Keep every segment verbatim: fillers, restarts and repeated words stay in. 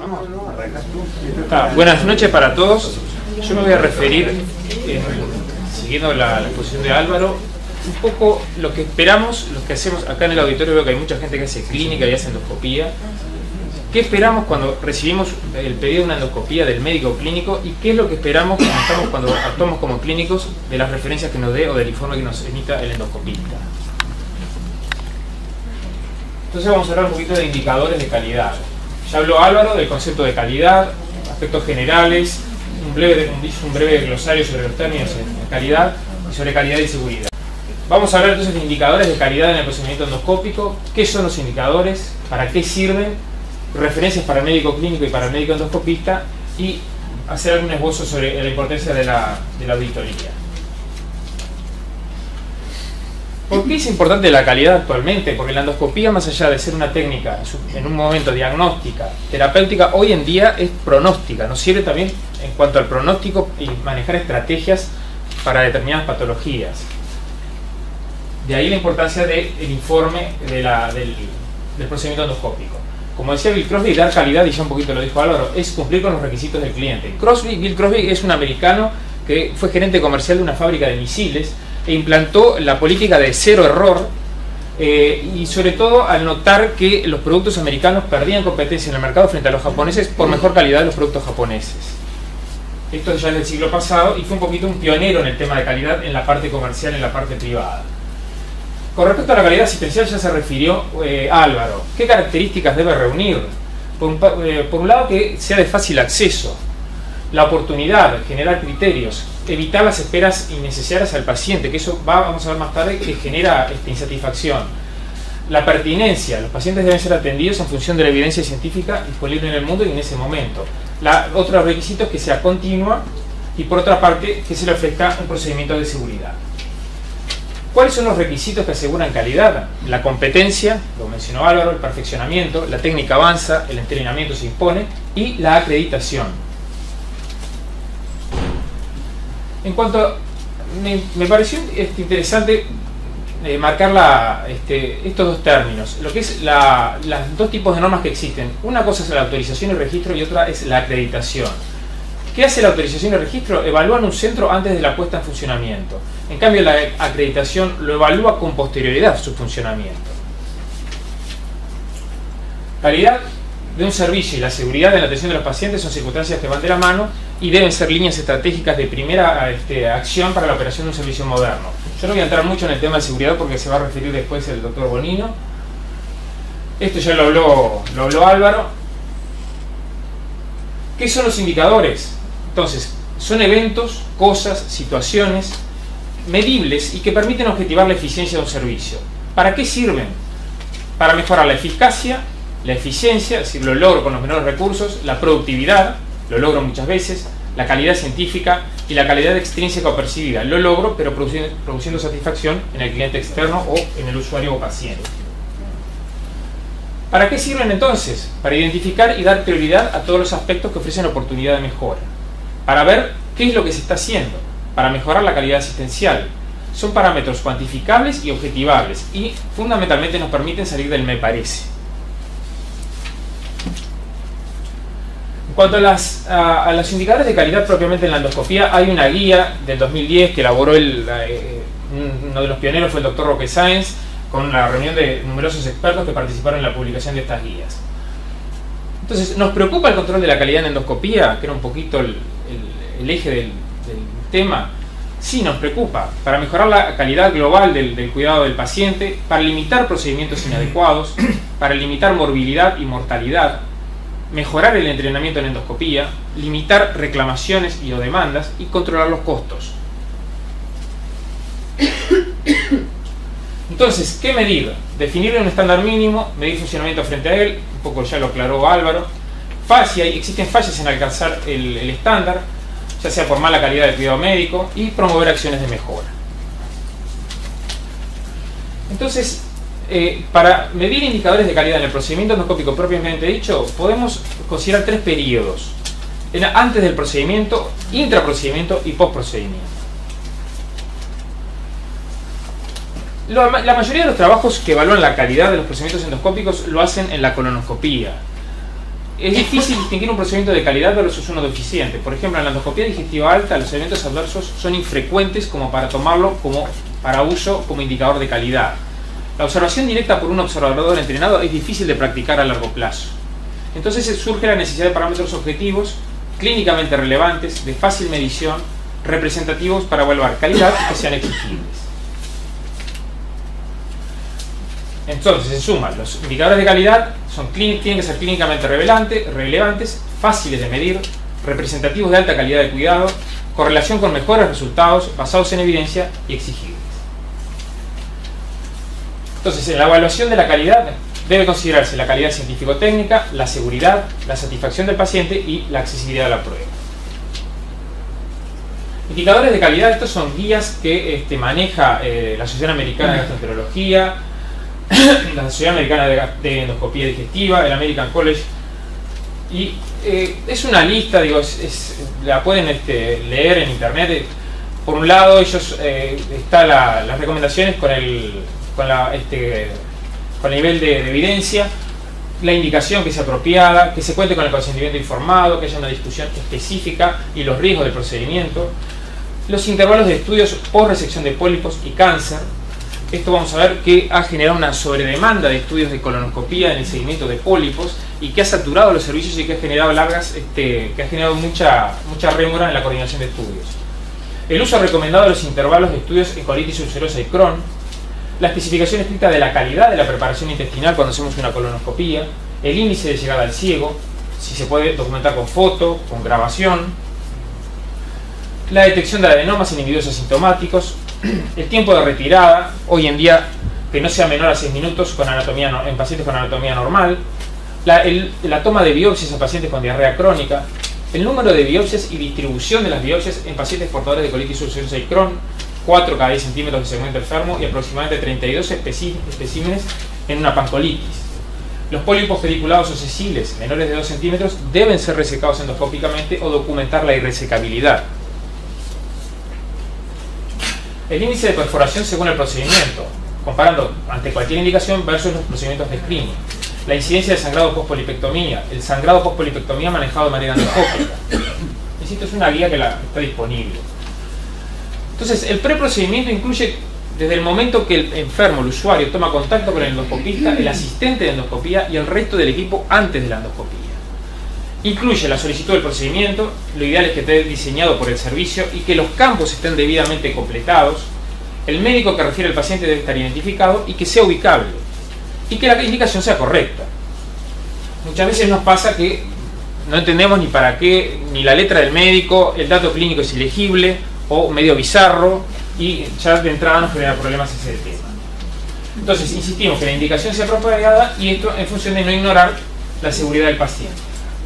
Ah, buenas noches para todos. Yo me voy a referir, eh, siguiendo la, la exposición de Álvaro, un poco lo que esperamos, lo que hacemos acá en el auditorio. Veo que hay mucha gente que hace clínica y hace endoscopía. ¿Qué esperamos cuando recibimos el pedido de una endoscopía del médico clínico? ¿Y qué es lo que esperamos cuando, estamos, cuando actuamos como clínicos de las referencias que nos dé o del informe que nos emita el endoscopista? Entonces vamos a hablar un poquito de indicadores de calidad. Ya habló Álvaro del concepto de calidad, aspectos generales, un breve, un breve glosario sobre los términos de calidad y sobre calidad y seguridad. Vamos a hablar entonces de indicadores de calidad en el procedimiento endoscópico. ¿Qué son los indicadores? ¿Para qué sirven? Referencias para el médico clínico y para el médico endoscopista, y hacer algún esbozo sobre la importancia de la, de la auditoría. ¿Por qué es importante la calidad actualmente? Porque la endoscopía, más allá de ser una técnica en un momento diagnóstica, terapéutica, hoy en día es pronóstica. Nos sirve también en cuanto al pronóstico y manejar estrategias para determinadas patologías. De ahí la importancia del informe de la, del, del procedimiento endoscópico. Como decía Bill Crosby, dar calidad, y ya un poquito lo dijo Álvaro, es cumplir con los requisitos del cliente. Crosby, Bill Crosby es un americano que fue gerente comercial de una fábrica de misiles e implantó la política de cero error, eh, y sobre todo al notar que los productos americanos perdían competencia en el mercado frente a los japoneses por mejor calidad de los productos japoneses. Esto ya es del siglo pasado y fue un poquito un pionero en el tema de calidad en la parte comercial, en la parte privada. Con respecto a la calidad asistencial ya se refirió eh, Álvaro. ¿Qué características debe reunir? Por un, eh, por un lado, que sea de fácil acceso, la oportunidad, generar criterios, evitar las esperas innecesarias al paciente, que eso va, vamos a ver más tarde, que genera este, insatisfacción. La pertinencia, los pacientes deben ser atendidos en función de la evidencia científica disponible en el mundo y en ese momento. La, otro requisito es que sea continua, y por otra parte que se le ofrezca un procedimiento de seguridad. ¿Cuáles son los requisitos que aseguran calidad? La competencia, lo mencionó Álvaro, el perfeccionamiento, la técnica avanza, el entrenamiento se impone y la acreditación. En cuanto a, me, me pareció este, interesante eh, marcar la, este, estos dos términos, lo que es la, las dos tipos de normas que existen. Una cosa es la autorización y registro y otra es la acreditación. ¿Qué hace la autorización y registro? Evalúan un centro antes de la puesta en funcionamiento. En cambio, la acreditación lo evalúa con posterioridad su funcionamiento. Calidad de un servicio y la seguridad en la atención de los pacientes son circunstancias que van de la mano y deben ser líneas estratégicas de primera este, acción para la operación de un servicio moderno. Yo no voy a entrar mucho en el tema de seguridad porque se va a referir después el doctor Bonino. Esto ya lo habló, lo habló Álvaro. ¿Qué son los indicadores? Entonces, son eventos, cosas, situaciones medibles y que permiten objetivar la eficiencia de un servicio. ¿Para qué sirven? Para mejorar la eficacia, la eficiencia, es decir, lo logro con los menores recursos, la productividad, lo logro muchas veces, la calidad científica y la calidad extrínseca o percibida, lo logro pero produciendo, produciendo satisfacción en el cliente externo o en el usuario o paciente. ¿Para qué sirven entonces? Para identificar y dar prioridad a todos los aspectos que ofrecen oportunidad de mejora. Para ver qué es lo que se está haciendo. Para mejorar la calidad asistencial. Son parámetros cuantificables y objetivables y fundamentalmente nos permiten salir del me parece. En cuanto a, las, a, a los indicadores de calidad propiamente en la endoscopía, hay una guía del dos mil diez que elaboró el, eh, uno de los pioneros fue el doctor Roque Sáenz, con una reunión de numerosos expertos que participaron en la publicación de estas guías. Entonces, ¿nos preocupa el control de la calidad en endoscopía? Que era un poquito el, el, el eje del, del tema. Sí, nos preocupa. Para mejorar la calidad global del, del cuidado del paciente, para limitar procedimientos inadecuados, para limitar morbilidad y mortalidad, mejorar el entrenamiento en endoscopía, limitar reclamaciones y o demandas y controlar los costos. Entonces, ¿qué medir? Definir un estándar mínimo, medir funcionamiento frente a él, un poco ya lo aclaró Álvaro. Si hay, existen fallas en alcanzar el, el estándar, ya sea por mala calidad del cuidado médico, y promover acciones de mejora. Entonces, eh, para medir indicadores de calidad en el procedimiento endoscópico propiamente dicho, podemos considerar tres periodos. Antes del procedimiento, intraprocedimiento y postprocedimiento. La mayoría de los trabajos que evalúan la calidad de los procedimientos endoscópicos lo hacen en la colonoscopía. es difícil distinguir un procedimiento de calidad versus uno deficiente. Por ejemplo, en la endoscopía digestiva alta, los eventos adversos son infrecuentes como para tomarlo como para uso como indicador de calidad. La observación directa por un observador entrenado es difícil de practicar a largo plazo. Entonces surge la necesidad de parámetros objetivos, clínicamente relevantes, de fácil medición, representativos para evaluar calidad y que sean exigibles. Entonces, en suma, los indicadores de calidad son, tienen que ser clínicamente relevantes, relevantes, fáciles de medir, representativos de alta calidad de cuidado, correlación con mejores resultados, basados en evidencia y exigibles. Entonces, en la evaluación de la calidad debe considerarse la calidad científico-técnica, la seguridad, la satisfacción del paciente y la accesibilidad a la prueba. Indicadores de calidad, estos son guías que este, maneja eh, la Asociación Americana de Gastroenterología, la Sociedad Americana de, de Endoscopía Digestiva, el American College, y eh, es una lista, digo, es, es, la pueden este, leer en internet. Por un lado, ellos eh, está la, las recomendaciones con el, con la, este, con el nivel de, de evidencia, la indicación que sea apropiada, que se cuente con el consentimiento informado, que haya una discusión específica y los riesgos del procedimiento, los intervalos de estudios post resección de pólipos y cáncer. Esto vamos a ver que ha generado una sobredemanda de estudios de colonoscopía en el seguimiento de pólipos y que ha saturado los servicios y que ha generado largas, este, que ha generado mucha, mucha rémora en la coordinación de estudios. El uso recomendado de los intervalos de estudios en colitis ulcerosa y Crohn, la especificación estricta de la calidad de la preparación intestinal cuando hacemos una colonoscopía, el índice de llegada al ciego, si se puede documentar con foto, con grabación, la detección de adenomas en individuos asintomáticos, el tiempo de retirada, hoy en día que no sea menor a seis minutos con anatomía no, en pacientes con anatomía normal, la, el, la toma de biopsias en pacientes con diarrea crónica, el número de biopsias y distribución de las biopsias en pacientes portadores de colitis ulcerosa y Crohn, cuatro cada diez centímetros de segmento enfermo y aproximadamente treinta y dos especímenes en una pancolitis. Los pólipos pediculados o sesiles menores de dos centímetros deben ser resecados endoscópicamente o documentar la irresecabilidad. El índice de perforación según el procedimiento, comparando ante cualquier indicación versus los procedimientos de screening. La incidencia de sangrado post-polipectomía, el sangrado post-polipectomía manejado de manera endoscópica. Necesito es una guía que la, está disponible. Entonces, el preprocedimiento incluye desde el momento que el enfermo, el usuario, toma contacto con el endoscopista, el asistente de endoscopía y el resto del equipo antes de la endoscopía. Incluye la solicitud del procedimiento, lo ideal es que esté diseñado por el servicio y que los campos estén debidamente completados, el médico que refiere al paciente debe estar identificado y que sea ubicable, y que la indicación sea correcta. Muchas veces nos pasa que no entendemos ni para qué, ni la letra del médico, el dato clínico es ilegible o medio bizarro, y ya de entrada nos genera problemas ese tema. Entonces, insistimos que la indicación sea apropiada y esto en función de no ignorar la seguridad del paciente.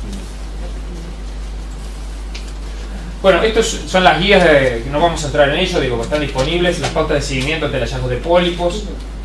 Bueno, estas son las guías, de, que no vamos a entrar en ello, digo, que están disponibles, las pautas de seguimiento ante el hallazgo de pólipos.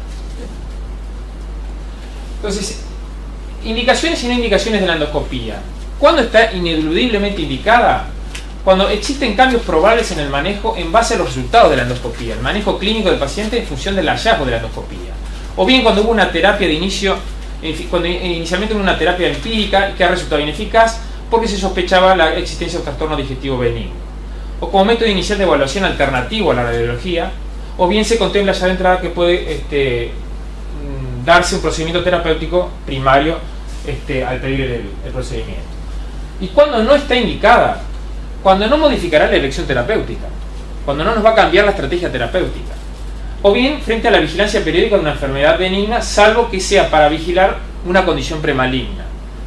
Entonces, indicaciones y no indicaciones de la endoscopía. ¿Cuándo está ineludiblemente indicada? Cuando existen cambios probables en el manejo en base a los resultados de la endoscopía, el manejo clínico del paciente en función del hallazgo de la endoscopía. O bien cuando hubo una terapia de inicio, cuando inicialmente hubo una terapia empírica que ha resultado ineficaz, porque se sospechaba la existencia de un trastorno digestivo benigno, o como método inicial de evaluación alternativo a la radiología, o bien se contempla ya de entrada que puede este, darse un procedimiento terapéutico primario este, al pedir el, el procedimiento. Y cuando no está indicada, cuando no modificará la elección terapéutica, cuando no nos va a cambiar la estrategia terapéutica, o bien frente a la vigilancia periódica de una enfermedad benigna, salvo que sea para vigilar una condición premaligna.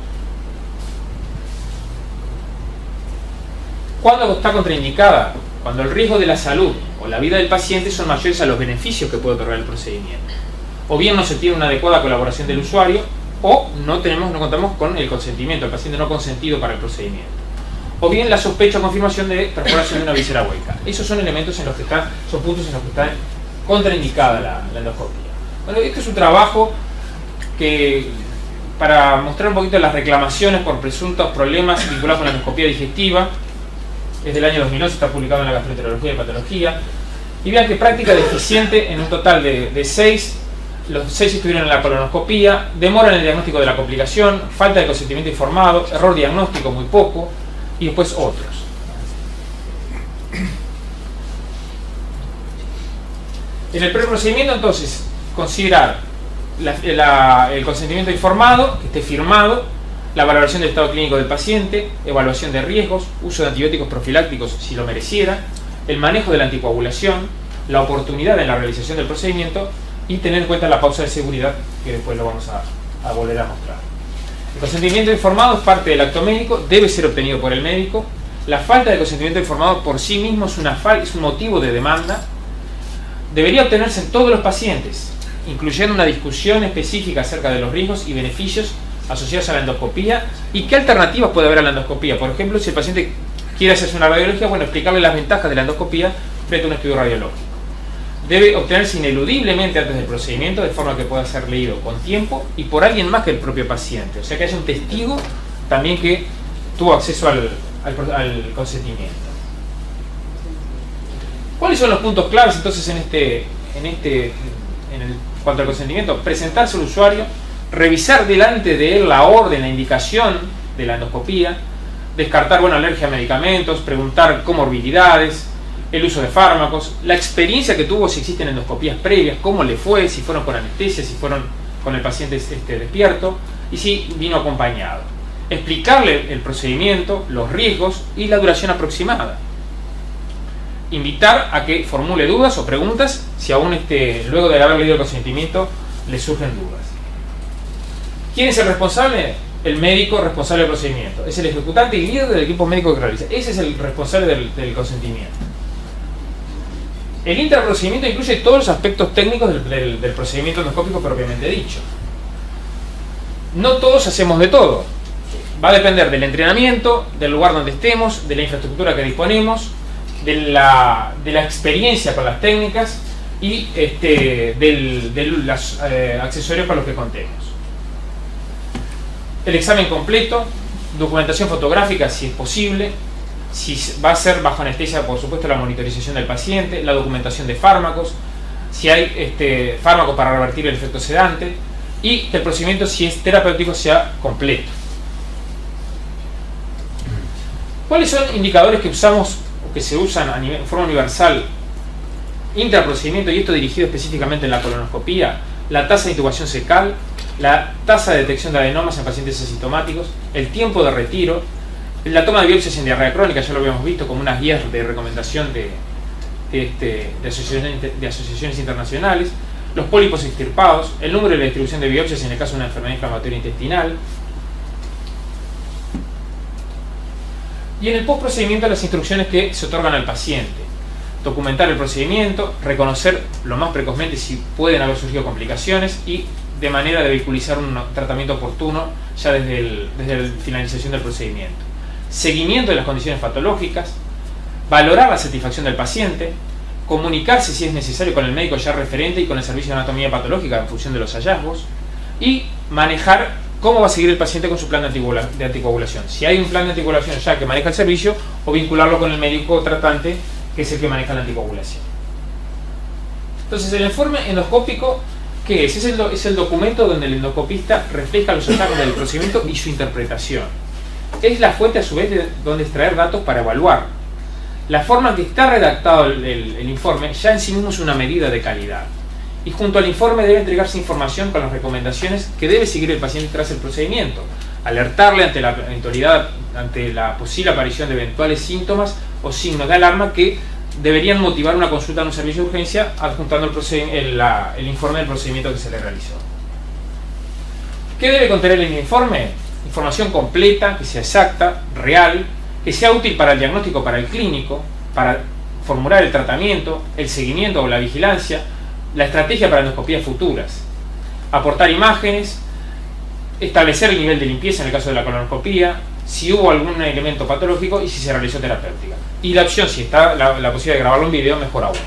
¿Cuándo está contraindicada? Cuando el riesgo de la salud o la vida del paciente son mayores a los beneficios que puede otorgar el procedimiento. O bien no se tiene una adecuada colaboración del usuario, o no, tenemos, no contamos con el consentimiento, el paciente no consentido para el procedimiento. O bien la sospecha o confirmación de perforación de una víscera hueca. Esos son elementos en los que están, son puntos en los que está contraindicada la, la endoscopía. Bueno, este es un trabajo que, para mostrar un poquito las reclamaciones por presuntos problemas vinculados con la endoscopía digestiva, es del año dos mil once, está publicado en la Gastroenterología y Patología, y vean que práctica deficiente en un total de, de seis los seis estuvieron en la colonoscopía, demora en el diagnóstico de la complicación, falta de consentimiento informado, error diagnóstico muy poco, y después otros. En el preprocedimiento, entonces, considerar la, la, el consentimiento informado, que esté firmado, la valoración del estado clínico del paciente, evaluación de riesgos, uso de antibióticos profilácticos si lo mereciera, el manejo de la anticoagulación, la oportunidad en la realización del procedimiento y tener en cuenta la pausa de seguridad, que después lo vamos a, a volver a mostrar. El consentimiento informado es parte del acto médico, debe ser obtenido por el médico. La falta de consentimiento informado por sí mismo es, una fal es un motivo de demanda. Debería obtenerse en todos los pacientes, incluyendo una discusión específica acerca de los riesgos y beneficios asociados a la endoscopía y qué alternativas puede haber a la endoscopía. Por ejemplo, si el paciente quiere hacerse una radiología, bueno, explicarle las ventajas de la endoscopía frente a un estudio radiológico. Debe obtenerse ineludiblemente antes del procedimiento, de forma que pueda ser leído con tiempo y por alguien más que el propio paciente. O sea, que haya un testigo también que tuvo acceso al, al, al consentimiento. ¿Cuáles son los puntos claves entonces en este, en este, en el, cuanto al consentimiento? Presentarse al usuario, revisar delante de él la orden, la indicación de la endoscopía, descartar, bueno, alergia a medicamentos, preguntar comorbilidades, el uso de fármacos, la experiencia que tuvo, si existen endoscopías previas, cómo le fue, si fueron con anestesia, si fueron con el paciente este, despierto y si vino acompañado. Explicarle el procedimiento, los riesgos y la duración aproximada. Invitar a que formule dudas o preguntas si aún este, luego de haber leído el consentimiento le surgen dudas. ¿Quién es el responsable? El médico responsable del procedimiento. Es el ejecutante y líder del equipo médico que realiza. Ese es el responsable del, del consentimiento. El intraprocedimiento incluye todos los aspectos técnicos del, del, del procedimiento endoscópico propiamente dicho. No todos hacemos de todo. Va a depender del entrenamiento, del lugar donde estemos, de la infraestructura que disponemos, de la, de la experiencia con las técnicas y este, del, de los eh, accesorios para los que contemos. El examen completo, documentación fotográfica si es posible, si va a ser bajo anestesia, por supuesto, la monitorización del paciente, la documentación de fármacos, si hay este, fármacos para revertir el efecto sedante y que el procedimiento, si es terapéutico, sea completo. ¿Cuáles son indicadores que usamos o que se usan a nivel, en forma universal intraprocedimiento, y esto dirigido específicamente en la colonoscopía? La tasa de intubación secal, la tasa de detección de adenomas en pacientes asintomáticos, el tiempo de retiro, la toma de biopsias en diarrea crónica, ya lo habíamos visto como unas guías de recomendación de, de, este, de, asociaciones, de asociaciones internacionales, los pólipos extirpados, el número y la distribución de biopsias en el caso de una enfermedad inflamatoria intestinal. Y en el postprocedimiento, las instrucciones que se otorgan al paciente. Documentar el procedimiento, reconocer lo más precozmente si pueden haber surgido complicaciones y de manera de vehiculizar un tratamiento oportuno ya desde, el, desde la finalización del procedimiento. Seguimiento de las condiciones patológicas, valorar la satisfacción del paciente, comunicarse si es necesario con el médico ya referente y con el servicio de anatomía patológica en función de los hallazgos y manejar cómo va a seguir el paciente con su plan de anticoagulación. Si hay un plan de anticoagulación ya que maneja el servicio o vincularlo con el médico tratante que es el que maneja la anticoagulación. Entonces, el informe endoscópico, ¿qué es? Es el, es el documento donde el endoscopista refleja los hallazgos del procedimiento y su interpretación. Es la fuente a su vez de donde extraer datos para evaluar. La forma en que está redactado el, el, el informe ya en sí mismo es una medida de calidad. Y junto al informe debe entregarse información con las recomendaciones que debe seguir el paciente tras el procedimiento. Alertarle ante la eventualidad, ante la posible aparición de eventuales síntomas o signos de alarma que deberían motivar una consulta en un servicio de urgencia adjuntando el, el, la, el informe del procedimiento que se le realizó. ¿Qué debe contener el informe? Información completa, que sea exacta, real, que sea útil para el diagnóstico, para el clínico, para formular el tratamiento, el seguimiento o la vigilancia, la estrategia para endoscopías futuras, aportar imágenes, establecer el nivel de limpieza en el caso de la colonoscopía, si hubo algún elemento patológico y si se realizó terapéutica. Y la opción, si está la, la posibilidad de grabarlo en video, mejor aún.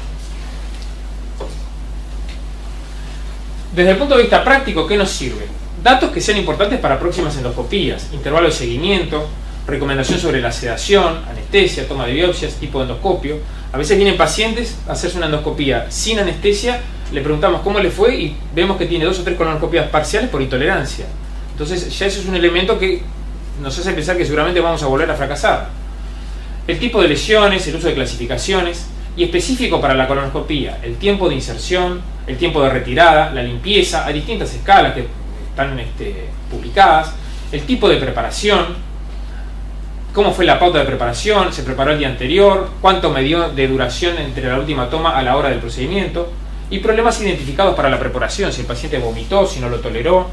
Desde el punto de vista práctico, ¿qué nos sirve? Datos que sean importantes para próximas endoscopías, intervalo de seguimiento, recomendación sobre la sedación, anestesia, toma de biopsias, tipo de endoscopio, A veces vienen pacientes a hacerse una endoscopía sin anestesia, le preguntamos cómo le fue y vemos que tiene dos o tres colonoscopías parciales por intolerancia. Entonces ya eso es un elemento que nos hace pensar que seguramente vamos a volver a fracasar. El tipo de lesiones, el uso de clasificaciones y específico para la colonoscopía, el tiempo de inserción, el tiempo de retirada, la limpieza, hay distintas escalas que están este, publicadas, el tipo de preparación, cómo fue la pauta de preparación, se preparó el día anterior, cuánto me dio de duración entre la última toma a la hora del procedimiento, y problemas identificados para la preparación, si el paciente vomitó, si no lo toleró.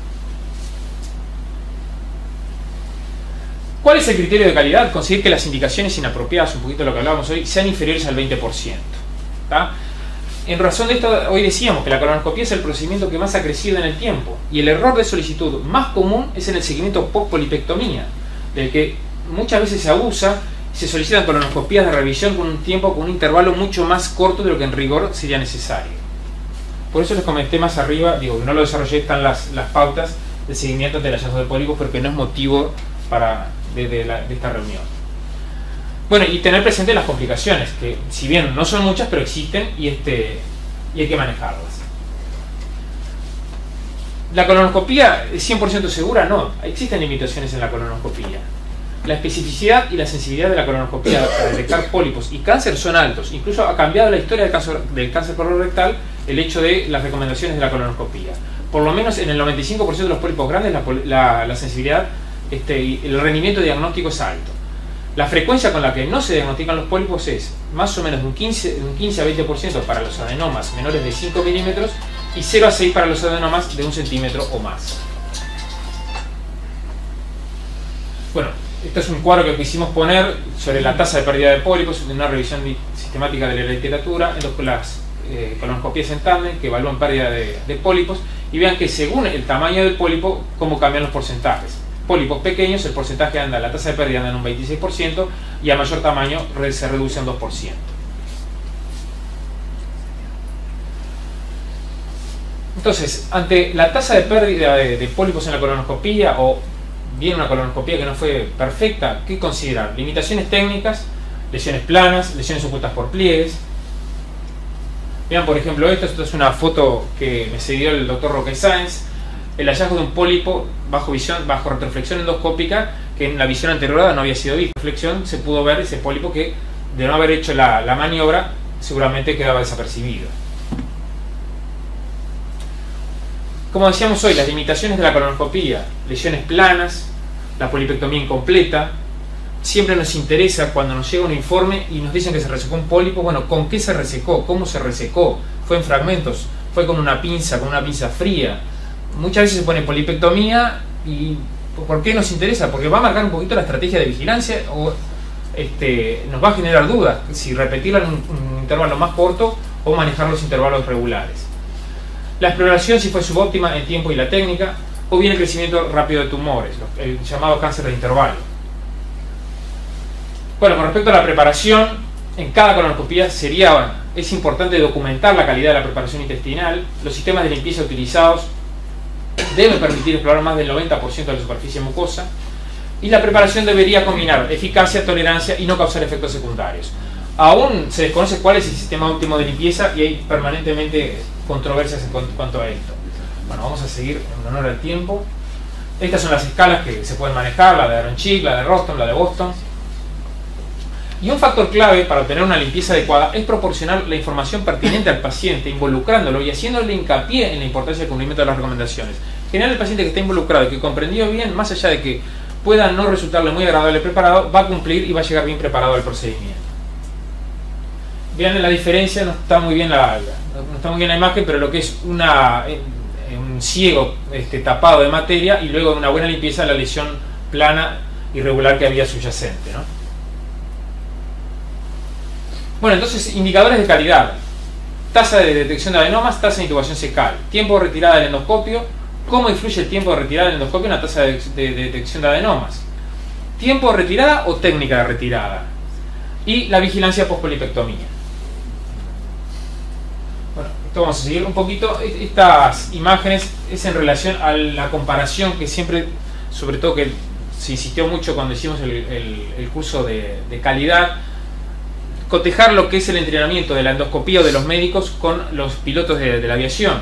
¿Cuál es el criterio de calidad? Conseguir que las indicaciones inapropiadas, un poquito de lo que hablábamos hoy, sean inferiores al veinte por ciento. ¿Tá? En razón de esto, hoy decíamos que la colonoscopía es el procedimiento que más ha crecido en el tiempo, y el error de solicitud más común es en el seguimiento post-polipectomía, del que muchas veces se abusa y se solicitan colonoscopías de revisión con un tiempo, con un intervalo mucho más corto de lo que en rigor sería necesario. Por eso les comenté más arriba, digo que no lo desarrollé, están las, las pautas de seguimiento del hallazgo de pólipos, porque no es motivo para, de, de, la, de esta reunión. Bueno, y tener presente las complicaciones, que si bien no son muchas, pero existen y, este, y hay que manejarlas. ¿La colonoscopía es cien por ciento segura? No, existen limitaciones en la colonoscopía. La especificidad y la sensibilidad de la colonoscopía para detectar pólipos y cáncer son altos. Incluso ha cambiado la historia del cáncer, del cáncer colorectal el hecho de las recomendaciones de la colonoscopía. Por lo menos en el noventa y cinco por ciento de los pólipos grandes la, la, la sensibilidad, este, y el rendimiento diagnóstico es alto. La frecuencia con la que no se diagnostican los pólipos es más o menos de un quince, de un quince a veinte por ciento para los adenomas menores de cinco milímetros y cero a seis para los adenomas de un centímetro o más. Bueno, este es un cuadro que quisimos poner sobre la tasa de pérdida de pólipos en una revisión sistemática de la literatura en las eh, colonoscopías en tándem que evalúan pérdida de, de pólipos, y vean que según el tamaño del pólipo, cómo cambian los porcentajes. Pólipos pequeños, el porcentaje anda, la tasa de pérdida anda en un veintiséis por ciento y a mayor tamaño se reduce en dos por ciento. Entonces, ante la tasa de pérdida de, de pólipos en la colonoscopía, o bien una colonoscopía que no fue perfecta, ¿qué considerar? Limitaciones técnicas, lesiones planas, lesiones ocultas por pliegues. Vean por ejemplo esto, esto es una foto que me cedió el doctor Roque Sáenz, el hallazgo de un pólipo bajo visión, bajo retroflexión endoscópica, que en la visión anterior no había sido visto. En reflexión se pudo ver ese pólipo que, de no haber hecho la, la maniobra, seguramente quedaba desapercibido. Como decíamos hoy, las limitaciones de la colonoscopía, lesiones planas, la polipectomía incompleta. Siempre nos interesa cuando nos llega un informe y nos dicen que se resecó un pólipo, bueno, ¿con qué se resecó? ¿Cómo se resecó? ¿Fue en fragmentos? ¿Fue con una pinza, con una pinza fría? Muchas veces se pone polipectomía y ¿por qué nos interesa? Porque va a marcar un poquito la estrategia de vigilancia o este, nos va a generar dudas si repetirla en un, un intervalo más corto o manejar los intervalos regulares. La exploración si fue subóptima en tiempo y la técnica, o bien el crecimiento rápido de tumores, el llamado cáncer de intervalo. Bueno, con respecto a la preparación, en cada colonoscopía sería, es importante documentar la calidad de la preparación intestinal. Los sistemas de limpieza utilizados deben permitir explorar más del noventa por ciento de la superficie mucosa, y la preparación debería combinar eficacia, tolerancia y no causar efectos secundarios. Aún se desconoce cuál es el sistema óptimo de limpieza y hay permanentemente controversias en cuanto a esto. Bueno, vamos a seguir en honor al tiempo. Estas son las escalas que se pueden manejar, la de Aronchik, la de Roston, la de Boston. Y un factor clave para obtener una limpieza adecuada es proporcionar la información pertinente al paciente, involucrándolo y haciéndole hincapié en la importancia del cumplimiento de las recomendaciones. En general, el paciente que está involucrado y que comprendió bien, más allá de que pueda no resultarle muy agradable preparado, va a cumplir y va a llegar bien preparado al procedimiento. Vean la diferencia, no está muy bien la, no está muy bien la imagen, pero lo que es una, un ciego este, tapado de materia y luego una buena limpieza de la lesión plana irregular que había subyacente, ¿no? Bueno, entonces, indicadores de calidad. Tasa de detección de adenomas, tasa de intubación secal, tiempo de retirada del endoscopio, cómo influye el tiempo de retirada del endoscopio en la tasa de, de, de detección de adenomas, tiempo de retirada o técnica de retirada, y la vigilancia post-polipectomía. Bueno, esto vamos a seguir un poquito. Estas imágenes es en relación a la comparación que siempre, sobre todo que se insistió mucho cuando hicimos el, el, el curso de, de calidad, cotejar lo que es el entrenamiento de la endoscopía o de los médicos con los pilotos de, de la aviación.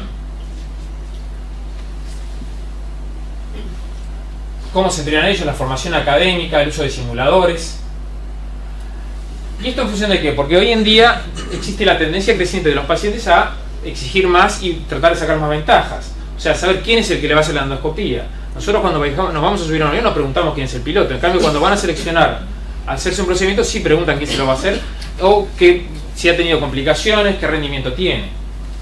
Cómo se entrenan ellos, la formación académica, el uso de simuladores. ¿Y esto en función de qué? Porque hoy en día existe la tendencia creciente de los pacientes a exigir más y tratar de sacar más ventajas. O sea, saber quién es el que le va a hacer la endoscopía. Nosotros cuando viajamos, nos vamos a subir a un avión nos preguntamos quién es el piloto. En cambio, cuando van a seleccionar, a hacerse un procedimiento, sí preguntan quién se lo va a hacer o que, si ha tenido complicaciones, qué rendimiento tiene.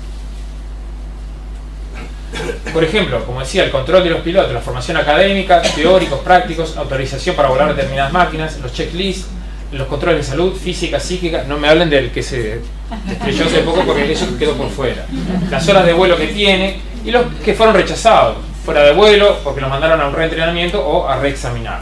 Por ejemplo, como decía, el control de los pilotos, la formación académica, teóricos, prácticos, autorización para volar determinadas máquinas, los checklists, los controles de salud, física, psíquica. No me hablen del que se estrelló hace poco porque eso quedó por fuera. Las horas de vuelo que tiene y los que fueron rechazados, fuera de vuelo porque los mandaron a un reentrenamiento o a reexaminarlos.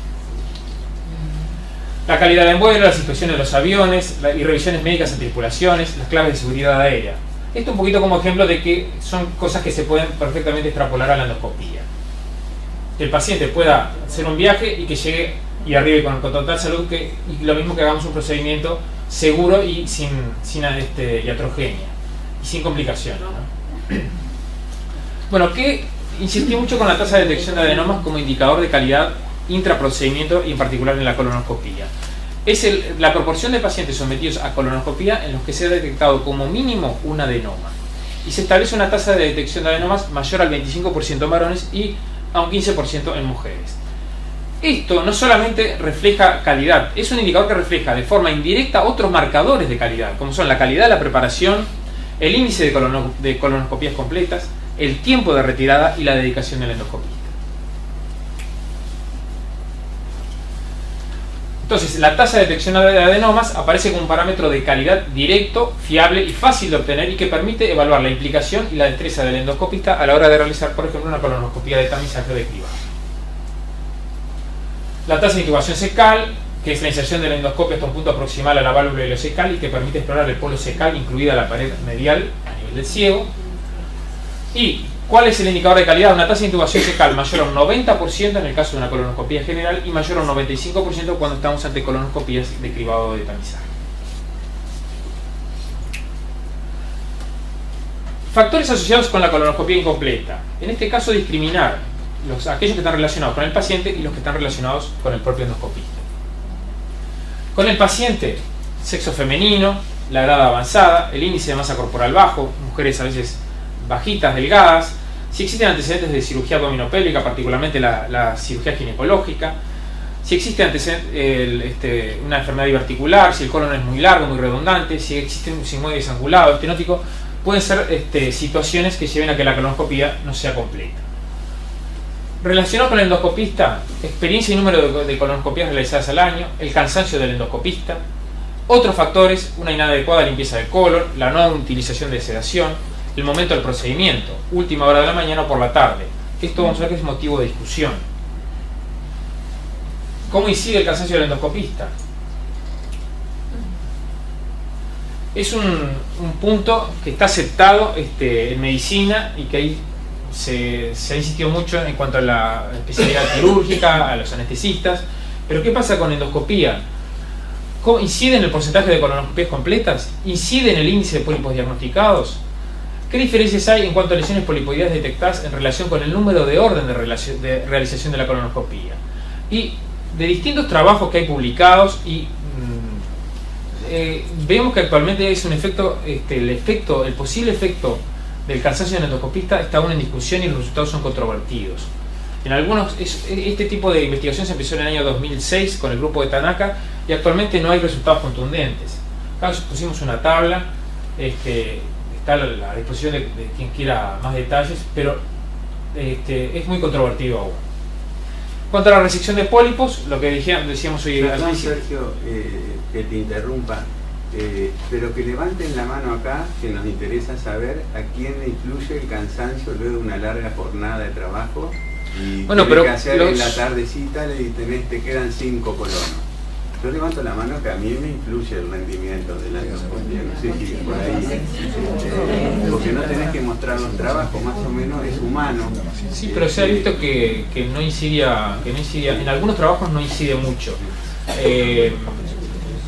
La calidad de vuelo, las inspecciones de los aviones la, y revisiones médicas en tripulaciones, las claves de seguridad aérea. Esto un poquito como ejemplo de que son cosas que se pueden perfectamente extrapolar a la endoscopía. Que el paciente pueda hacer un viaje y que llegue y arribe con, con total salud, que, y lo mismo que hagamos un procedimiento seguro y sin, sin este, iatrogenia y sin complicaciones, ¿no? Bueno, que insistí mucho con la tasa de detección de adenomas como indicador de calidad intraprocedimiento y en particular en la colonoscopía. Es el, la proporción de pacientes sometidos a colonoscopía en los que se ha detectado como mínimo un adenoma. Y se establece una tasa de detección de adenomas mayor al veinticinco por ciento en varones y a un quince por ciento en mujeres. Esto no solamente refleja calidad, es un indicador que refleja de forma indirecta otros marcadores de calidad, como son la calidad de la preparación, el índice de, colono, de colonoscopías completas, el tiempo de retirada y la dedicación del endoscopista. Entonces, la tasa de detección de adenomas aparece como un parámetro de calidad directo, fiable y fácil de obtener y que permite evaluar la implicación y la destreza del endoscopista a la hora de realizar, por ejemplo, una colonoscopía de tamizaje de cribado. La tasa de intubación cecal, que es la inserción del endoscopio hasta un punto proximal a la válvula ileocecal y que permite explorar el polo cecal, incluida la pared medial a nivel del ciego. ¿Y cuál es el indicador de calidad? Una tasa de intubación cecal mayor a un noventa por ciento en el caso de una colonoscopía general y mayor a un noventa y cinco por ciento cuando estamos ante colonoscopías de cribado de tamizaje. Factores asociados con la colonoscopía incompleta. En este caso, discriminar los, aquellos que están relacionados con el paciente y los que están relacionados con el propio endoscopista. Con el paciente, sexo femenino, la edad avanzada, el índice de masa corporal bajo, mujeres a veces bajitas, delgadas, si existen antecedentes de cirugía abdominopélvica, particularmente la, la cirugía ginecológica, si existe el, este, una enfermedad diverticular, si el colon es muy largo, muy redundante, si existe un sigmoide desangulado, estenótico, pueden ser este, situaciones que lleven a que la colonoscopía no sea completa. Relacionado con el endoscopista, experiencia y número de, de colonoscopías realizadas al año, el cansancio del endoscopista, otros factores, una inadecuada limpieza del colon, la no utilización de sedación, el momento del procedimiento, última hora de la mañana o por la tarde. Esto vamos a ver que es motivo de discusión. ¿Cómo incide el cansancio del endoscopista? Es un, un punto que está aceptado este, en medicina y que ahí se, se ha insistido mucho en cuanto a la especialidad quirúrgica, a los anestesistas. Pero ¿qué pasa con endoscopía? ¿Cómo incide en el porcentaje de colonoscopías completas? ¿Incide en el índice de pólipos diagnosticados? ¿Qué diferencias hay en cuanto a lesiones polipoidales detectadas en relación con el número de orden de, de realización de la colonoscopía? Y de distintos trabajos que hay publicados y mmm, eh, vemos que actualmente es un efecto, este, el efecto, el posible efecto del cansancio del endoscopista está aún en discusión y los resultados son controvertidos. En algunos, es, este tipo de investigación se empezó en el año dos mil seis con el grupo de Tanaka y actualmente no hay resultados contundentes. Acá pusimos una tabla, este, está a la disposición de, de quien quiera más detalles, pero este, es muy controvertido aún. En cuanto a la resección de pólipos, lo que decíamos, decíamos hoy... Perdón, Sergio, eh, que te interrumpa, eh, pero que levanten la mano acá, que nos interesa saber a quién le influye el cansancio luego de una larga jornada de trabajo y bueno, tenés pero que hacer los... en la tardecita y tenés, te quedan cinco colonos. Yo levanto la mano que a mí me influye el rendimiento de la endoscopía, no sé si por ahí, eh, porque no tenés que mostrar los trabajos, más o menos es humano. Sí, pero se ha visto que, que no incidía, que no incidía, en algunos trabajos no incide mucho. Eh,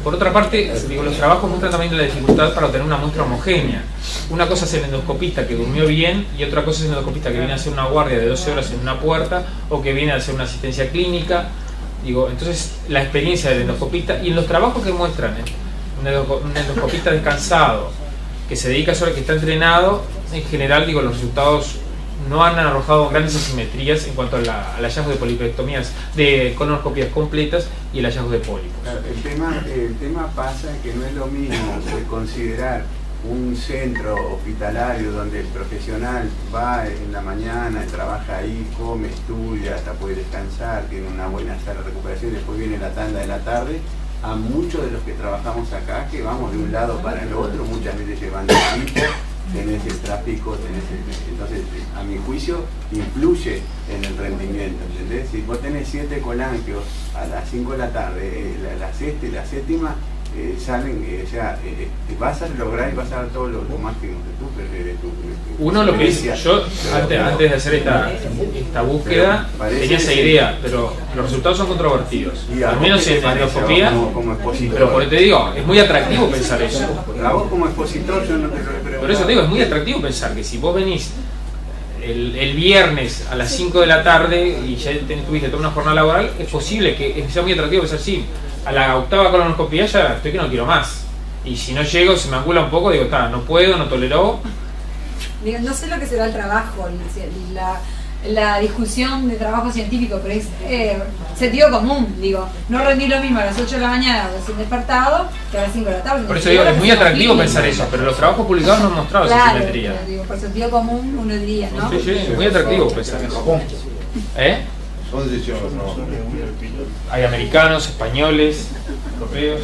Por otra parte, digo, los trabajos muestran también la dificultad para obtener una muestra homogénea. Una cosa es el endoscopista que durmió bien y otra cosa es el endoscopista que viene a hacer una guardia de doce horas en una puerta o que viene a hacer una asistencia clínica. Digo, entonces, la experiencia del endoscopista y en los trabajos que muestran, ¿eh? un endoscopista descansado que se dedica a eso, que está entrenado, en general, digo, los resultados no han arrojado grandes asimetrías en cuanto a la, al hallazgo de polipectomías, de colonoscopías completas y el hallazgo de pólipos. Claro, el tema, el tema pasa que no es lo mismo considerar un centro hospitalario donde el profesional va en la mañana, trabaja ahí, come, estudia, hasta puede descansar, tiene una buena sala de recuperación y después viene la tanda de la tarde, a muchos de los que trabajamos acá, que vamos de un lado para el otro, muchas veces llevando equipo, tenés el tráfico, tenés el, entonces a mi juicio influye en el rendimiento, ¿entendés? Si vos tenés siete colangios a las cinco de la tarde, eh, la, la sexta y la séptima eh, salen, eh, o sea, eh, vas a lograr y vas a dar todo lo, lo máximo de tu, de tu, de tu Uno lo que es, yo antes, antes de hacer esta, esta búsqueda tenía esa idea, pero los resultados son controvertidos, al menos en endoscopía, como, como expositor, pero por te digo, es muy atractivo pensar eso. A vos como expositor yo no te lo he preguntado. Por eso te digo, es muy atractivo pensar que si vos venís el, el viernes a las cinco de la tarde y ya tenés, tuviste toda una jornada laboral, es posible que sea muy atractivo pensar, sí, a la octava colonoscopía ya estoy que no quiero más. Y si no llego, se me angula un poco, digo, está, no puedo, no tolero. Digo, no sé lo que será el trabajo, la, la discusión de trabajo científico, pero es eh, sentido común, digo, no rendí lo mismo a las ocho de la mañana recién despertado que a las cinco de la tarde. Por eso digo, es muy atractivo pensar eso, pero los trabajos publicados no han mostrado claro, esa simetría. Claro, digo, por sentido común uno diría, ¿no? Sí, sí, es muy atractivo pensar eso. ¿Eh? Son decisiones, no. Hay americanos, españoles, europeos.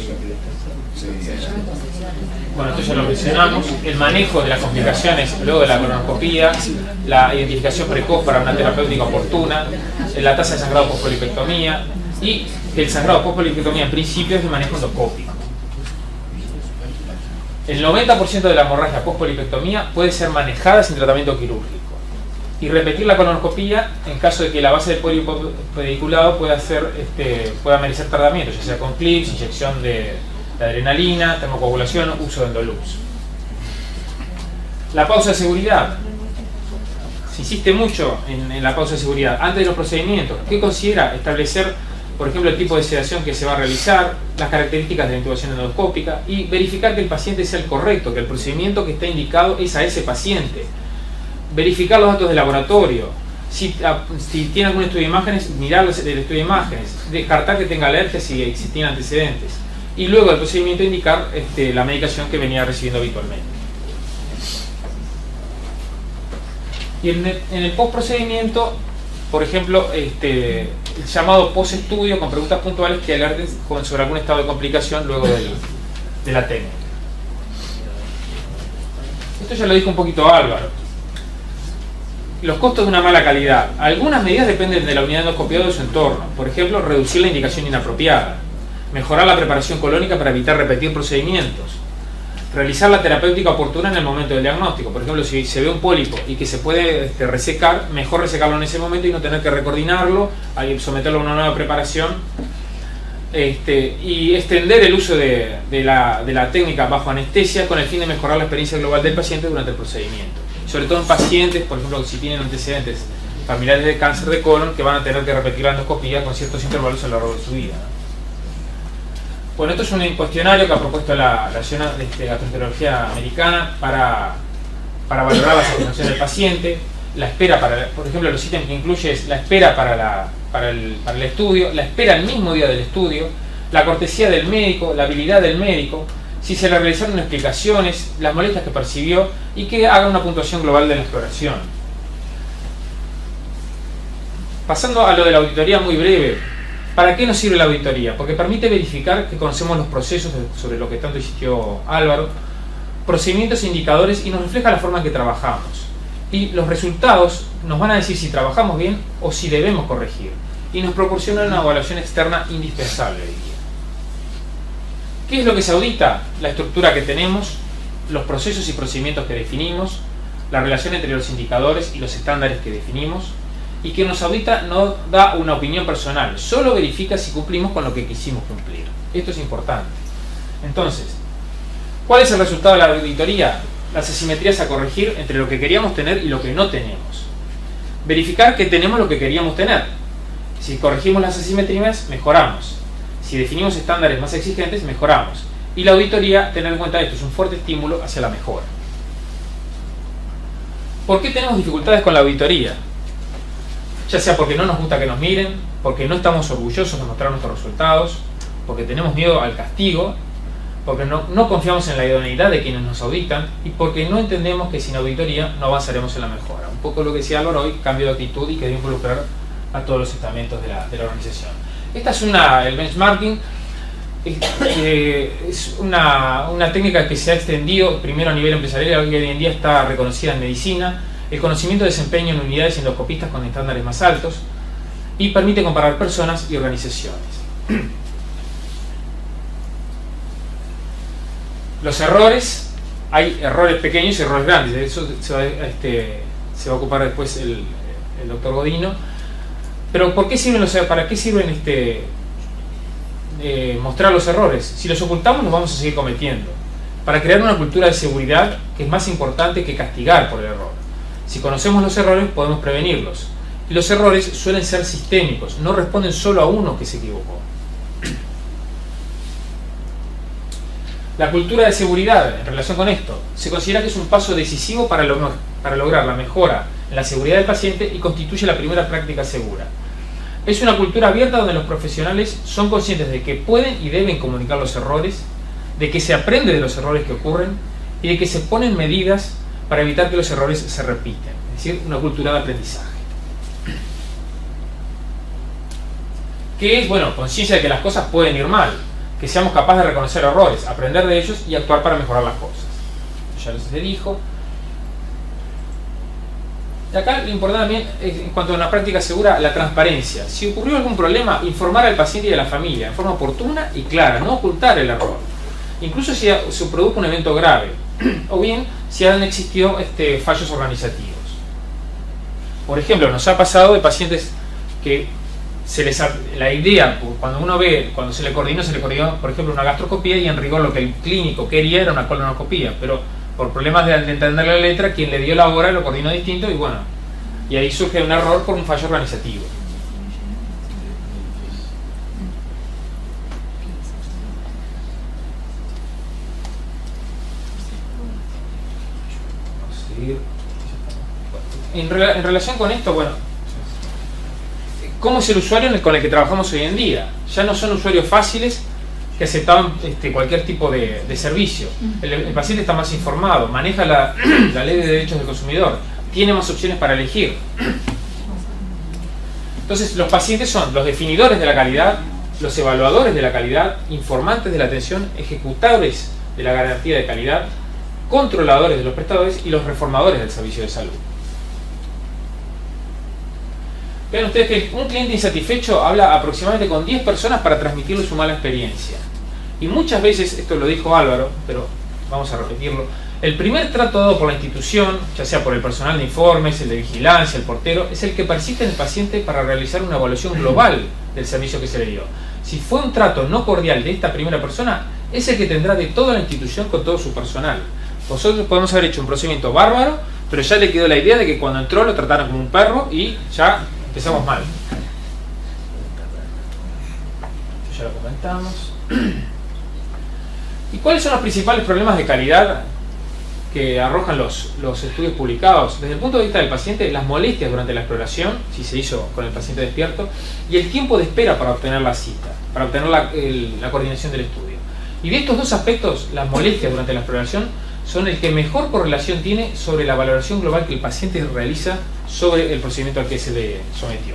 Bueno, esto ya lo mencionamos. El manejo de las complicaciones luego de la colonoscopía, la identificación precoz para una terapéutica oportuna, la tasa de sangrado post-polipectomía y el sangrado post-polipectomía en principio es de manejo endoscópico. El noventa por ciento de la hemorragia post-polipectomía puede ser manejada sin tratamiento quirúrgico. Y repetir la colonoscopía en caso de que la base del pólipo pediculado pueda, hacer, este, pueda merecer tratamiento, ya sea con clips, inyección de, de adrenalina, termocoagulación, uso de Endolux. La pausa de seguridad. Se insiste mucho en, en la pausa de seguridad. Antes de los procedimientos, ¿qué considera? Establecer, por ejemplo, el tipo de sedación que se va a realizar, las características de la intubación endoscópica y verificar que el paciente sea el correcto, que el procedimiento que está indicado es a ese paciente. Verificar los datos de laboratorio, si, si tiene algún estudio de imágenes, mirar el estudio de imágenes, descartar que tenga alergias si existían antecedentes y luego del procedimiento indicar este, la medicación que venía recibiendo habitualmente. Y en el, en el post-procedimiento, por ejemplo, este, el llamado post-estudio con preguntas puntuales que alerten sobre algún estado de complicación luego del, de la técnica. Esto ya lo dijo un poquito Álvaro. Los costos de una mala calidad. Algunas medidas dependen de la unidad endoscopiada o de su entorno. Por ejemplo, reducir la indicación inapropiada. Mejorar la preparación colónica para evitar repetir procedimientos. Realizar la terapéutica oportuna en el momento del diagnóstico. Por ejemplo, si se ve un pólipo y que se puede este, resecar, mejor resecarlo en ese momento y no tener que recoordinarlo, someterlo a una nueva preparación. Este, y extender el uso de, de, la, de la técnica bajo anestesia con el fin de mejorar la experiencia global del paciente durante el procedimiento. Sobre todo en pacientes, por ejemplo, si tienen antecedentes familiares de cáncer de colon, que van a tener que repetir la endoscopía con ciertos intervalos a lo largo de su vida. Bueno, esto es un cuestionario que ha propuesto la Asociación de Gastroenterología Americana para, para valorar la satisfacción del paciente, la espera para, por ejemplo, los ítems que incluye es la espera para, la, para, el, para el estudio, la espera el mismo día del estudio, la cortesía del médico, la habilidad del médico, si se le realizaron explicaciones, las molestias que percibió y que haga una puntuación global de la exploración. Pasando a lo de la auditoría muy breve. ¿Para qué nos sirve la auditoría? Porque permite verificar que conocemos los procesos sobre lo que tanto insistió Álvaro, procedimientos e indicadores y nos refleja la forma en que trabajamos. Y los resultados nos van a decir si trabajamos bien o si debemos corregir. Y nos proporciona una evaluación externa indispensable. ¿Qué es lo que se audita? La estructura que tenemos, los procesos y procedimientos que definimos, la relación entre los indicadores y los estándares que definimos, y que nos audita no da una opinión personal, solo verifica si cumplimos con lo que quisimos cumplir. Esto es importante. Entonces, ¿cuál es el resultado de la auditoría? Las asimetrías a corregir entre lo que queríamos tener y lo que no tenemos. Verificar que tenemos lo que queríamos tener. Si corregimos las asimetrías, mejoramos. Si definimos estándares más exigentes, mejoramos. Y la auditoría, tener en cuenta esto, es un fuerte estímulo hacia la mejora. ¿Por qué tenemos dificultades con la auditoría? Ya sea porque no nos gusta que nos miren, porque no estamos orgullosos de mostrar nuestros resultados, porque tenemos miedo al castigo, porque no, no confiamos en la idoneidad de quienes nos auditan y porque no entendemos que sin auditoría no avanzaremos en la mejora. Un poco lo que decía Álvaro hoy, cambio de actitud y que debe involucrar a todos los estamentos de la, de la organización. Esta es una, el benchmarking, es, eh, es una, una técnica que se ha extendido primero a nivel empresarial y hoy en día está reconocida en medicina. El conocimiento de desempeño en unidades endoscopistas con estándares más altos y permite comparar personas y organizaciones. Los errores, hay errores pequeños y errores grandes, de eso se va, este, se va a ocupar después el, el doctor Godino. Pero ¿por qué sirven los, ¿para qué sirven este, eh, mostrar los errores? Si los ocultamos los vamos a seguir cometiendo. Para crear una cultura de seguridad que es más importante que castigar por el error. Si conocemos los errores podemos prevenirlos. Y los errores suelen ser sistémicos, no responden solo a uno que se equivocó. La cultura de seguridad, en relación con esto, se considera que es un paso decisivo para, lo, para lograr la mejora en la seguridad del paciente y constituye la primera práctica segura. Es una cultura abierta donde los profesionales son conscientes de que pueden y deben comunicar los errores, de que se aprende de los errores que ocurren y de que se ponen medidas para evitar que los errores se repiten. Es decir, una cultura de aprendizaje. ¿Qué es? Bueno, conciencia de que las cosas pueden ir mal. Que seamos capaces de reconocer errores, aprender de ellos y actuar para mejorar las cosas. Ya les dijo. Y acá lo importante también, en cuanto a una práctica segura, la transparencia. Si ocurrió algún problema, informar al paciente y a la familia de forma oportuna y clara, no ocultar el error. Incluso si se produjo un evento grave, o bien si han existido este, fallos organizativos. Por ejemplo, nos ha pasado de pacientes que se les, la idea, cuando uno ve, cuando se le coordinó, se le coordinó, por ejemplo, una gastroscopía y en rigor lo que el clínico quería era una colonoscopía, pero por problemas de, de entender la letra, quien le dio la hora lo coordinó distinto y bueno, y ahí surge un error por un fallo organizativo. En, rela, en relación con esto, bueno, ¿cómo es el usuario con el que trabajamos hoy en día? Ya no son usuarios fáciles que aceptaban este, cualquier tipo de, de servicio. El, el paciente está más informado, maneja la, la ley de derechos del consumidor, tiene más opciones para elegir. Entonces, los pacientes son los definidores de la calidad, los evaluadores de la calidad, informantes de la atención, ejecutadores de la garantía de calidad, controladores de los prestadores y los reformadores del servicio de salud. Vean ustedes que un cliente insatisfecho habla aproximadamente con diez personas para transmitirle su mala experiencia. Y muchas veces, esto lo dijo Álvaro, pero vamos a repetirlo, el primer trato dado por la institución, ya sea por el personal de informes, el de vigilancia, el portero, es el que persiste en el paciente para realizar una evaluación global del servicio que se le dio. Si fue un trato no cordial de esta primera persona, es el que tendrá de toda la institución con todo su personal. Nosotros podemos haber hecho un procedimiento bárbaro, pero ya le quedó la idea de que cuando entró lo trataron como un perro y ya empezamos mal. Esto ya lo comentamos. ¿Y cuáles son los principales problemas de calidad que arrojan los, los estudios publicados? Desde el punto de vista del paciente, las molestias durante la exploración, si se hizo con el paciente despierto, y el tiempo de espera para obtener la cita, para obtener la, el, la coordinación del estudio. Y de estos dos aspectos, las molestias durante la exploración son el que mejor correlación tiene sobre la valoración global que el paciente realiza sobre el procedimiento al que se le sometió.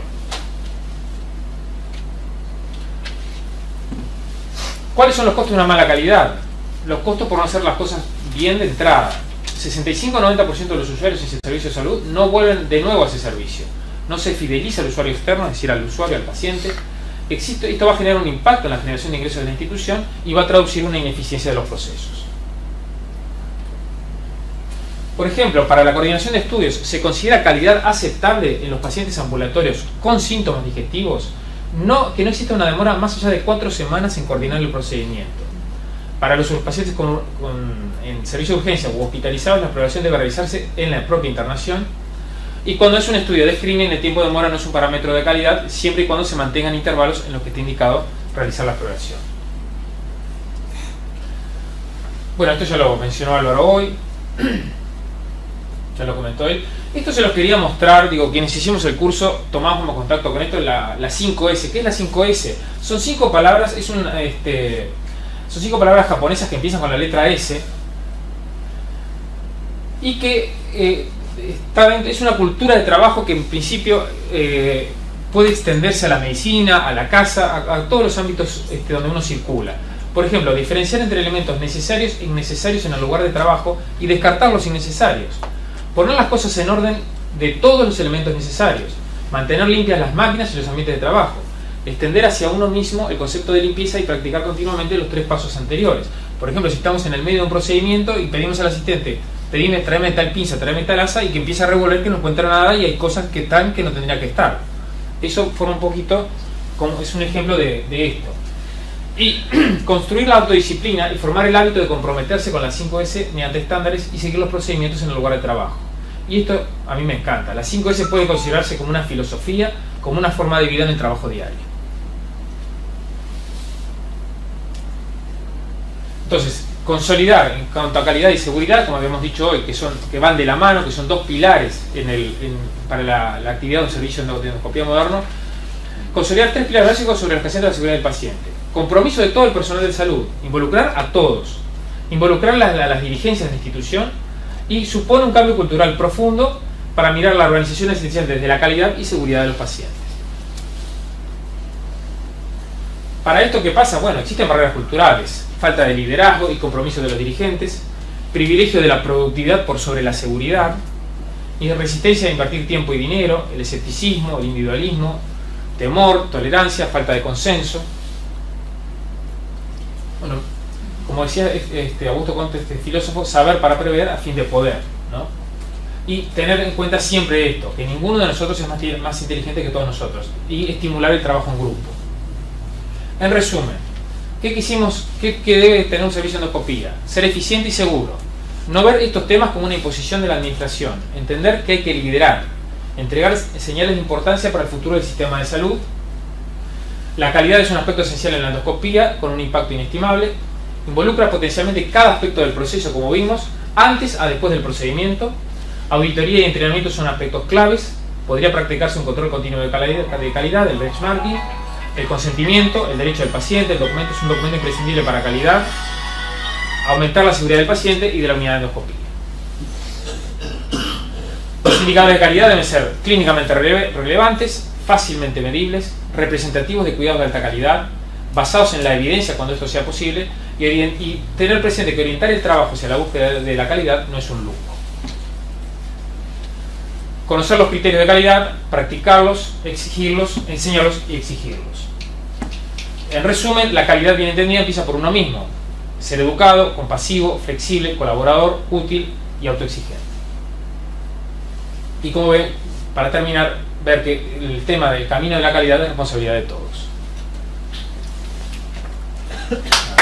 ¿Cuáles son los costos de una mala calidad? Los costos por no hacer las cosas bien de entrada. sesenta y cinco a noventa por ciento de los usuarios en ese servicio de salud no vuelven de nuevo a ese servicio. No se fideliza al usuario externo, es decir, al usuario, al paciente. Existe, esto va a generar un impacto en la generación de ingresos de la institución y va a traducir una ineficiencia de los procesos. Por ejemplo, para la coordinación de estudios, ¿se considera calidad aceptable en los pacientes ambulatorios con síntomas digestivos? No, que no exista una demora más allá de cuatro semanas en coordinar el procedimiento. Para los pacientes con, con, en servicio de urgencia o hospitalizados, la exploración debe realizarse en la propia internación. Y cuando es un estudio de screening, el tiempo de demora no es un parámetro de calidad, siempre y cuando se mantengan intervalos en los que está indicado realizar la exploración. Bueno, esto ya lo mencionó Álvaro hoy, ya lo comentó él. Esto se los quería mostrar, digo, quienes hicimos el curso tomamos como contacto con esto, la, la cinco ese. ¿Qué es la cinco ese? Son cinco palabras, es un, este, son cinco palabras japonesas que empiezan con la letra S y que eh, está dentro, es una cultura de trabajo que en principio eh, puede extenderse a la medicina, a la casa, a, a todos los ámbitos este, donde uno circula. Por ejemplo, diferenciar entre elementos necesarios e innecesarios en el lugar de trabajo y descartar los innecesarios. Poner las cosas en orden de todos los elementos necesarios. Mantener limpias las máquinas y los ambientes de trabajo. Extender hacia uno mismo el concepto de limpieza y practicar continuamente los tres pasos anteriores. Por ejemplo, si estamos en el medio de un procedimiento y pedimos al asistente, pedime, tráeme tal pinza, tráeme tal asa, y que empieza a revolver que no encuentra nada y hay cosas que están que no tendría que estar. Eso forma un poquito, como es un ejemplo de, de esto. Y construir la autodisciplina y formar el hábito de comprometerse con las cinco ese mediante estándares y seguir los procedimientos en el lugar de trabajo. Y esto a mí me encanta. Las cinco ese puede considerarse como una filosofía, como una forma de vida en el trabajo diario. Entonces, consolidar en cuanto a calidad y seguridad, como habíamos dicho hoy, que son que van de la mano, que son dos pilares en el, en, para la, la actividad de un servicio de endoscopía moderno. Consolidar tres pilares básicos sobre los que asienta la seguridad del paciente. Compromiso de todo el personal de salud, involucrar a todos, involucrar a las, las dirigencias de la institución, y supone un cambio cultural profundo para mirar la organización esencial desde la calidad y seguridad de los pacientes. Para esto, ¿qué pasa? Bueno, existen barreras culturales, falta de liderazgo y compromiso de los dirigentes, privilegio de la productividad por sobre la seguridad, y resistencia a invertir tiempo y dinero, el escepticismo, el individualismo, temor, tolerancia, falta de consenso. Bueno, como decía este Augusto Comte, este filósofo, saber para prever a fin de poder, ¿no? Y tener en cuenta siempre esto, que ninguno de nosotros es más, más inteligente que todos nosotros, y estimular el trabajo en grupo. En resumen, ¿qué quisimos, qué, qué debe tener un servicio de endoscopía? Ser eficiente y seguro, no ver estos temas como una imposición de la administración, entender que hay que liderar, entregar señales de importancia para el futuro del sistema de salud. La calidad es un aspecto esencial en la endoscopía, con un impacto inestimable. Involucra potencialmente cada aspecto del proceso, como vimos, antes a después del procedimiento. Auditoría y entrenamiento son aspectos claves. Podría practicarse un control continuo de calidad, de calidad, el benchmarking, el consentimiento, el derecho del paciente. El documento es un documento imprescindible para calidad. Aumentar la seguridad del paciente y de la unidad de endoscopía. Los indicadores de calidad deben ser clínicamente rele relevantes, fácilmente medibles, representativos de cuidados de alta calidad, basados en la evidencia cuando esto sea posible, y, y tener presente que orientar el trabajo hacia la búsqueda de la calidad no es un lujo. Conocer los criterios de calidad, practicarlos, exigirlos, enseñarlos y exigirlos. En resumen, la calidad bien entendida empieza por uno mismo. Ser educado, compasivo, flexible, colaborador, útil y autoexigente. Y como ven, para terminar, ver que el tema del camino de la calidad es responsabilidad de todos.